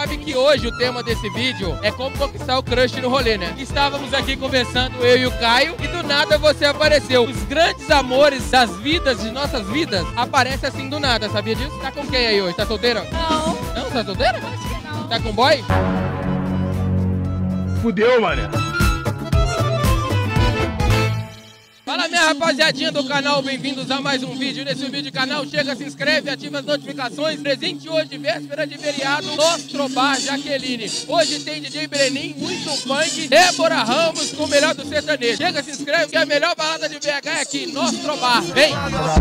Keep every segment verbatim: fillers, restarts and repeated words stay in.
Sabe que hoje o tema desse vídeo é como conquistar o crush no rolê, né? Estávamos aqui conversando, eu e o Caio, e do nada você apareceu. Os grandes amores das vidas, de nossas vidas, aparecem assim do nada, sabia disso? Tá com quem aí hoje? Tá solteira? Não. Não? Tá solteira? Acho que não. Tá com boy? Fudeu, mano. Fala, minha rapaziadinha do canal, bem-vindos a mais um vídeo. Nesse vídeo do canal, chega, se inscreve, ativa as notificações. Presente hoje, véspera de feriado, Nostro Bar Jaqueline. Hoje tem D J Brenin, muito funk, Débora Ramos com o melhor do sertanejo. Chega, se inscreve, que a melhor balada de B H é aqui, Nostro Bar. Vem!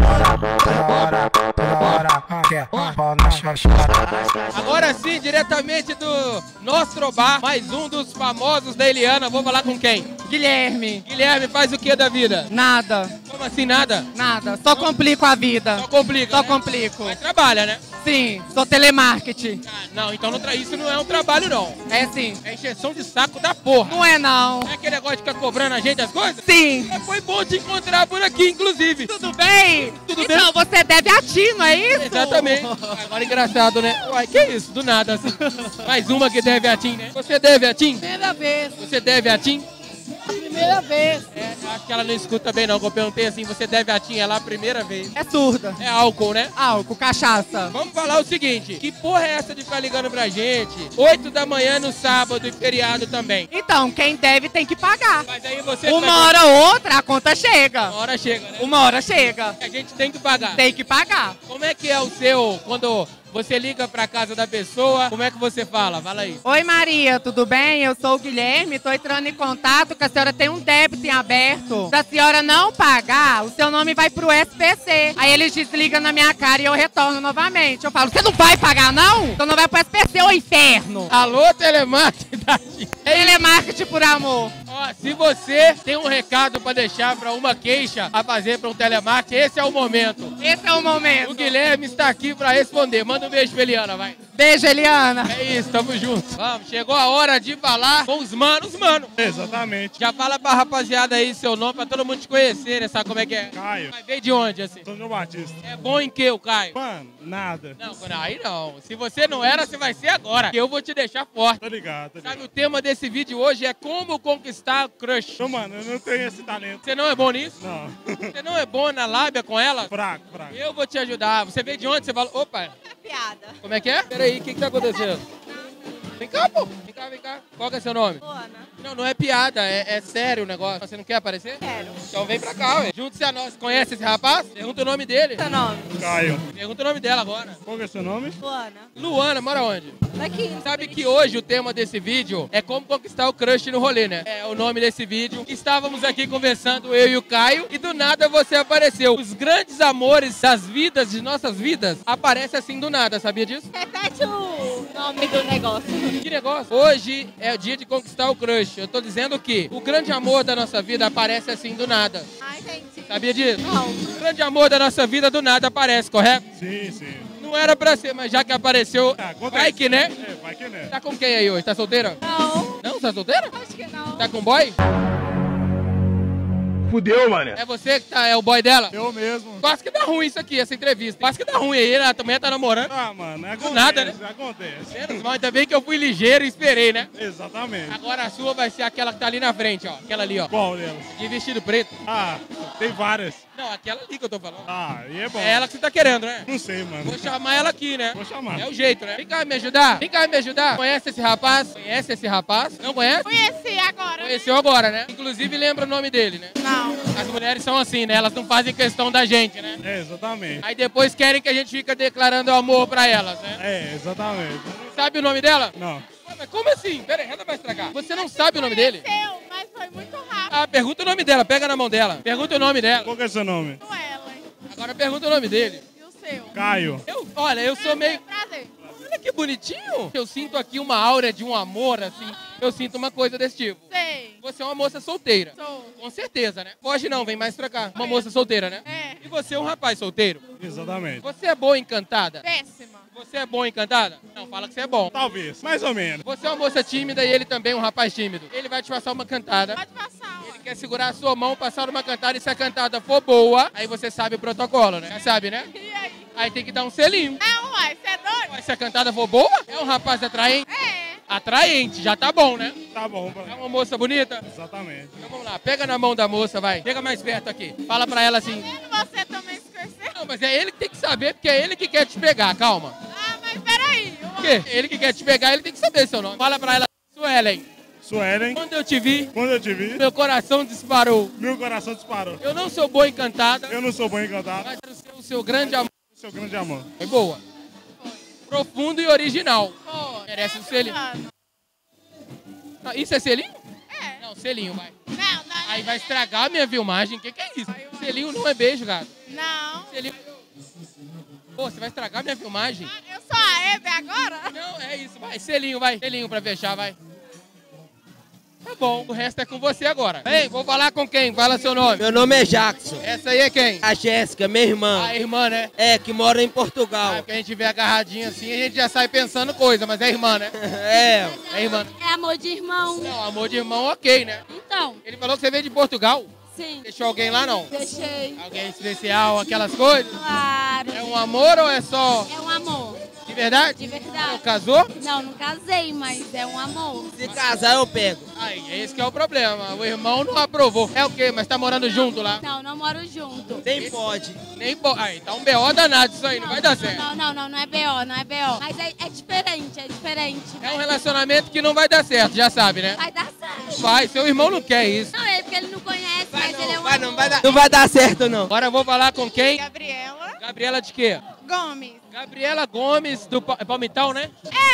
Agora sim, diretamente do Nostro Bar, mais um dos famosos da Eliana. Vou falar com quem? Guilherme. Guilherme, faz o que da vida? Nada, Como assim nada? nada. Só complico a vida. Só complica, Só né? complico. Mas trabalha, né? Sim, sou telemarketing. Ah, não, então não tra... isso não é um trabalho, não. É sim. É encheção de saco da porra. Não é não. É aquele negócio de ficar cobrando a gente as coisas? Sim. É, foi bom te encontrar por aqui, inclusive. Tudo bem? Tudo bem? Então você deve a ti, não é isso? Exatamente. Agora engraçado, né? Uai, que isso? Do nada, assim. Mais uma que deve a Tim, né? Você deve a Tim? Primeira vez. Você deve a Tim? Primeira vez. É, acho que ela não escuta bem, não. Que eu perguntei assim, você deve a Tim? É lá a primeira vez. É surda. É álcool, né? Álcool, cachaça. Vamos falar o seguinte, que porra é essa de ficar ligando pra gente? oito da manhã no sábado e feriado também. Então, quem deve tem que pagar. Mas aí você... Uma hora ou outra a conta chega. Uma hora chega, né? Uma hora chega. A gente tem que pagar. Tem que pagar. Como é que é o seu, quando você liga pra casa da pessoa, como é que você fala? Fala aí. Oi Maria, tudo bem? Eu sou o Guilherme, estou entrando em contato que a senhora tem um débito em aberto. Se a senhora não pagar, o seu nome vai pro S P C. Aí eles desligam na minha cara e eu retorno novamente. Eu falo, você não vai pagar não? Então não vai pro S P C, ô inferno. Alô, telemarketing da Tim. Telemarketing por amor. Ó, se você tem um recado pra deixar pra uma queixa a fazer pra um telemarketing, esse é o momento. Esse é o momento. O Guilherme está aqui pra responder. Manda um beijo pra Eliana, vai. Beijo, Eliana. É isso, tamo junto. Vamos, chegou a hora de falar com os manos, mano. Exatamente. Já fala pra rapaziada aí seu nome, pra todo mundo te conhecer, né? Sabe como é que é? Caio. Mas veio de onde, assim? São João Batista. É bom em que, o Caio? Mano, nada. Não, não, aí não. Se você não era, você vai ser agora. Que eu vou te deixar forte. Tô ligado, tô ligado. Sabe, o tema desse vídeo hoje é como conquistar o crush. Então, mano, eu não tenho esse talento. Você não é bom nisso? Não. Você não é bom na lábia com ela? Fraco, fraco. Eu vou te ajudar. Você veio de onde? Você fala, opa, É piada. como é que é? Peraí, o que que tá acontecendo? Vem cá, pô. Vem cá, vem cá. Qual que é seu nome? Luana. Não, não é piada, é, é sério o negócio. Você não quer aparecer? Quero. Então vem pra cá, ué. Junte-se a nós. Conhece esse rapaz? Pergunta o nome dele. Seu nome? Caio. Pergunta o nome dela agora. Qual que é seu nome? Luana. Luana, mora onde? Daqui. Sabe que hoje o tema desse vídeo é como conquistar o crush no rolê, né? É o nome desse vídeo. Estávamos aqui conversando, eu e o Caio, e do nada você apareceu. Os grandes amores das vidas, de nossas vidas, aparecem assim do nada, sabia disso? Repete o nome do negócio. Que negócio? Hoje é o dia de conquistar o crush. Eu tô dizendo que o grande amor da nossa vida aparece assim do nada. Ah, entendi. Sabia disso? Não. O grande amor da nossa vida do nada aparece, correto? Sim, sim. Não era pra ser, mas já que apareceu, Ah, acontece. vai que né? É, vai que né. Tá com quem aí hoje? Tá solteira? Não. Não? Tá solteira? Acho que não. Tá com boy? Fudeu, mano. É você que tá, é o boy dela? Eu mesmo. Quase que dá ruim isso aqui, essa entrevista. Quase que dá ruim aí, ela também tá namorando. Ah, mano, acontece. nada, né? Acontece. Menos mal, ainda bem que eu fui ligeiro e esperei, né? Exatamente. Agora a sua vai ser aquela que tá ali na frente, ó. Aquela ali, ó. Qual delas? De vestido preto. Ah, tem várias. Não, aquela ali que eu tô falando. Ah, e é bom. É ela que você tá querendo, né? Não sei, mano. Vou chamar ela aqui, né? Vou chamar. É o jeito, né? Vem cá me ajudar. Vem cá me ajudar. Conhece esse rapaz? Conhece esse rapaz? Não conhece? Conheci agora. Conheceu agora, né? Inclusive lembra o nome dele, né? Não. As mulheres são assim, né? Elas não fazem questão da gente, né? É, exatamente. Aí depois querem que a gente fique declarando amor pra elas, né? É, exatamente. Sabe o nome dela? Não. Ué, mas como assim? Pera aí, Reda vai estragar. Você não sabe o nome dele? Seu, mas foi muito rápido. Ah, pergunta o nome dela, pega na mão dela. Pergunta o nome dela. Qual que é seu nome? Não ela, hein? Agora pergunta o nome dele. E o seu? Caio. Eu, olha, eu sou meio... Prazer. Olha que bonitinho. Eu sinto aqui uma aura de um amor, assim. Eu sinto uma coisa desse tipo. Sei. Você é uma moça solteira. Sou. Com certeza, né? Foge não, vem mais pra cá. Uma moça solteira, né? É. E você é um rapaz solteiro. Exatamente. Você é boa encantada? Péssima. Você é boa encantada? Não, fala que você é bom. Talvez, mais ou menos. Você é uma moça tímida e ele também um rapaz tímido. Ele vai te passar uma cantada. Pode passar, Ele ó. quer segurar a sua mão, passar uma cantada, e se a cantada for boa, aí você sabe o protocolo, né? Já sabe, né? E aí? Aí tem que dar um selinho. Não, uai, você é doido? Mas se a cantada for boa, é um rapaz atraente? É. Atraente, já tá bom, né? Tá bom, É pra... uma moça bonita? exatamente. Então vamos lá, pega na mão da moça, vai. Chega mais perto aqui. Fala pra ela assim. Vendo você também se conhecer? Não, mas é ele que tem que saber, porque é ele que quer te pegar, calma. Ah, mas peraí. Por quê? Ele que quer te pegar, ele tem que saber seu nome. Fala pra ela, Suelen. Suelen, Quando eu te vi, quando eu te vi, meu coração disparou. meu coração disparou. Eu não sou boa encantada, Eu não sou bom encantado, mas quero ser o seu grande amor. seu grande amor. Foi boa. Profundo e original. Pô, Merece um selinho. fulano. Não, isso é selinho? É. Não, selinho, vai. Não, não. Aí vai estragar a minha filmagem. O que, que é isso? Selinho não é beijo, gato. Não. Selinho. Pô, você vai estragar a minha filmagem? Ah, eu sou a Hebe agora? Não, é isso, vai. Selinho, vai. Selinho pra fechar, vai. Tá bom, o resto é com você agora. Ei, vou falar com quem? Fala seu nome. Meu nome é Jackson. Essa aí é quem? A Jéssica, minha irmã. A irmã, né? É, que mora em Ah, Portugal. porque a gente vê agarradinho assim, a gente já sai pensando coisa, mas é irmã, né? É. É irmã. É amor de irmão. Não, amor de irmão, ok, né? Então, Ele falou que você veio de Portugal. sim, Deixou alguém lá, não? deixei. Alguém especial, aquelas coisas? Claro. É um amor ou é só É um amor. de verdade? De Não, verdade. casou? Não, não casei, mas é um amor. Se casar, eu pego. Aí, esse que é o problema. O irmão não aprovou. É o quê? Mas tá morando junto lá? Não, não moro junto. Nem pode. Nem po... Aí, tá um B O danado isso aí, não vai dar certo. Não, não, não, não é B O, não é B O. Mas é, é diferente, é diferente. É um relacionamento que não vai dar certo, já sabe, né? Vai dar certo. Vai, seu irmão não quer isso. Não, é porque ele não conhece, mas ele é um Vai não, amor. vai dar, não vai dar certo, não. Agora eu vou falar com quem? Gabriela Gabriela de quê? Gomes. Gabriela Gomes, do Pa- Palmital, né?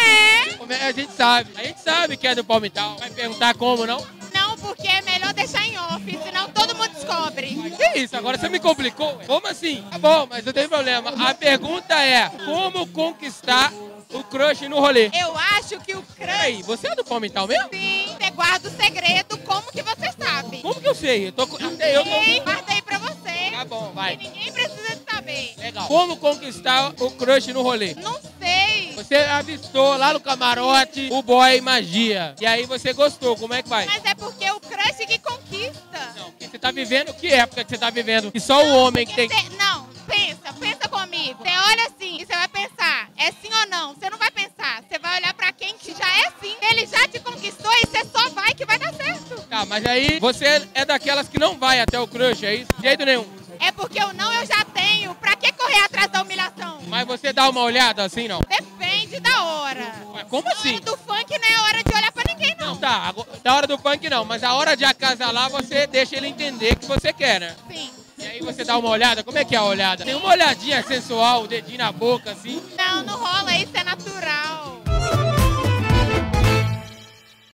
É. Como é? A gente sabe. A gente sabe que é do Palmital. Vai perguntar como, não? Não, porque é melhor deixar em off, senão todo mundo descobre. Que isso? Agora você me complicou. ué. Como assim? Tá bom, mas não tem problema. A pergunta é, como conquistar o crush no rolê? Eu acho que o Peraí, crush, você é do Palmital mesmo? sim, você guarda o segredo, como que você sabe? Como que eu sei? Eu tô... com- Até eu Ninguém tô... guarda aí pra você. Tá bom, E vai. ninguém precisa de saber. Legal. Como conquistar o crush no rolê? Não sei. Você avistou lá no camarote o boy magia. E aí você gostou, como é que vai? Mas é porque o crush que conquista. Não, porque você tá vivendo, que época que você tá vivendo? E só o homem que tem... Cê- não, pensa, pensa comigo. Você olha assim e você vai pensar, é sim ou não? Você não vai pensar, você vai olhar pra quem que já é sim. Ele já te conquistou e você só vai que vai dar certo. Tá, mas aí você é daquelas que não vai até o crush, é isso? De jeito nenhum. É porque o não eu já tenho. Pra que correr atrás da humilhação? Mas você dá uma olhada assim, não? Depende da hora. Mas como A assim? hora do funk não é hora de olhar pra ninguém, não. Não, tá, agora- da hora do funk não, mas a hora de acasalar você deixa ele entender que você quer, né? Sim. E aí você dá uma olhada, como é que é a olhada? Tem uma olhadinha sensual, o dedinho na boca, assim. Não, não rola, isso é natural.